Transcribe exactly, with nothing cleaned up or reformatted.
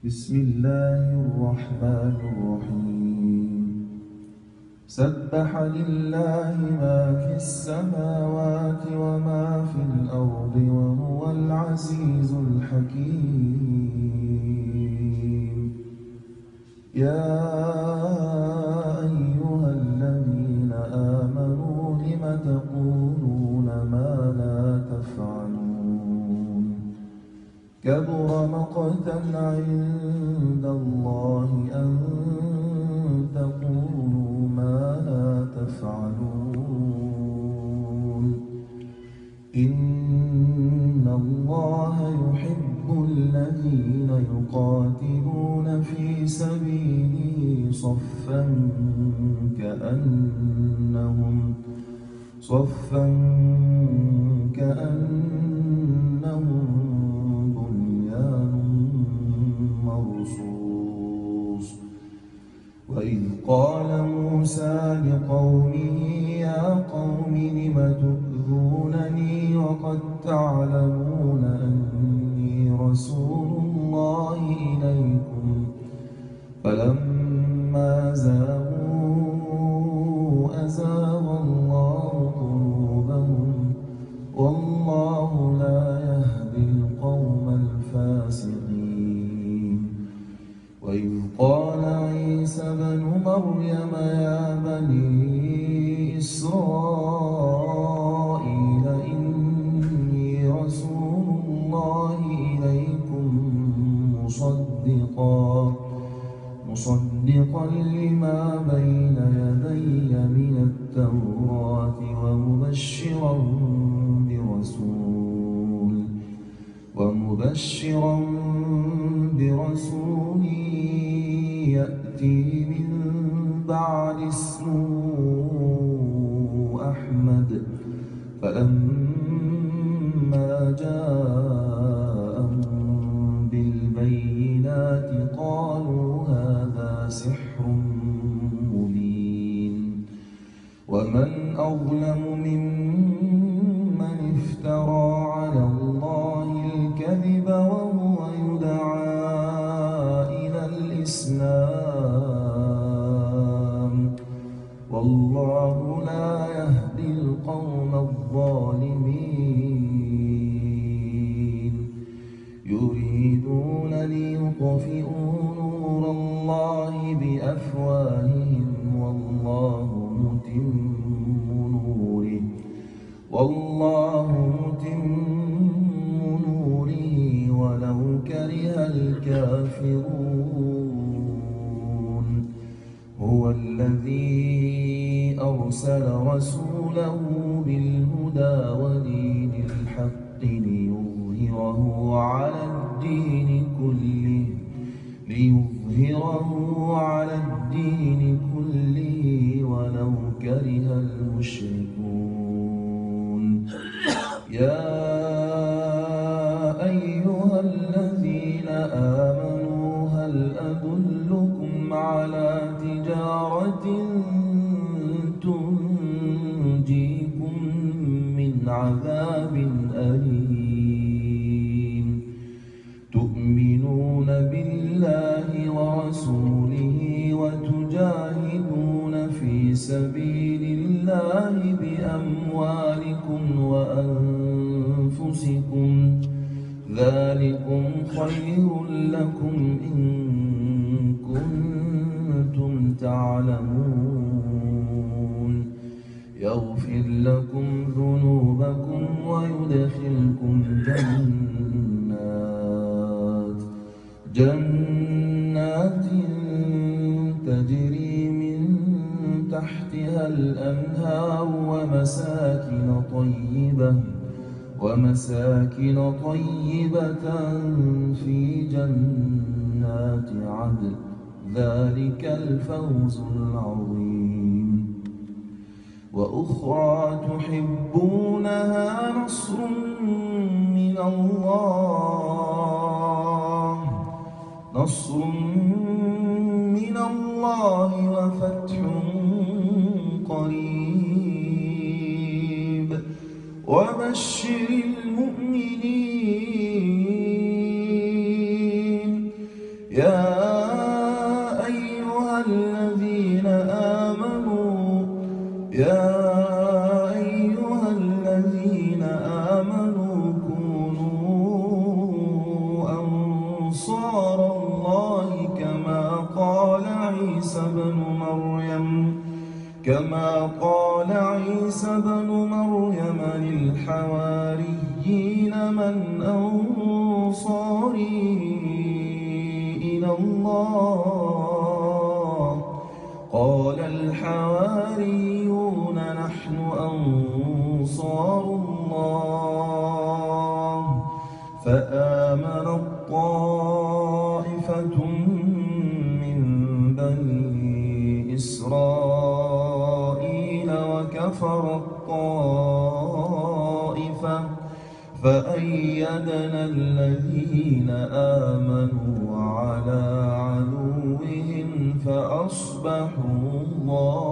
بسم الله الرحمن الرحيم سبح لله ما في السماوات وما في الأرض وهو العزيز الحكيم يا أيها الذين آمنوا لم تقولون ما لا تفعلون كبر مقتا عند الله أن تقولوا ما لا تفعلون إن الله يحب الذين يقاتلون في سبيله صفا كأنهم صفا كأنهم مرصوص وإذ قال موسى لقومه يا قوم لم تؤذونني وقد تعلمون أني رسول الله إليكم فلما زاغوا أزاغ الله قلوبهم والله لا يهدي القوم الفاسقين وإذ قال عيسى ابن مريم يا بني إسرائيل إني رسول الله إليكم مصدقا مصدقا لما بين يدي من التوراة ومبشرا برسول ومبشرا برسول يأتي من بعد اسمه أحمد فلما جاءهم بالبينات قالوا هذا سحر مبين ومن أظلم ممن افترى على الله الكذب وهو يدعى إلى الإسلام والله لا يهدي القوم الظالمين يريدون ليطفئوا نور الله بأفواههم والله متم نوره والله متم نوره ولو كره الكافرون هو الذي أرسل رسوله بالهدى ودين الحق ليظهره على الدين كله ليظهره على الدين كله ولو كره المشركون يا أيها الذين آمنوا هل أدلكم على تجارة تنجيكم من عذاب أليم تؤمنون بالله ورسوله وتجاهدون في سبيل الله بأموالكم وأنفسكم ذلكم خير لكم إن كنتم تعلمون يغفر لكم ذنوبكم ويدخلكم جنات جنات تجري من تحتها الأنهار ومساكن طيبة ومساكن طيبة في جنات عدن ذلك الفوز العظيم وأخرى تحبونها نصر من الله نصر من الله وفتح قريب وبشر المؤمنين يا أيها الذين آمنوا يا أيها الذين آمنوا كونوا أنصار الله كما قال عيسى بن مريم كما قال عيسى بن مريم للحواريين من أنصاري إلى الله قال الحواريون نحن أنصار الله فآمنت طائفة من بني إسرائيل وكفرت طائفة فأيدنا الذين آمنوا على عدوهم فأصبحوا ظاهرين.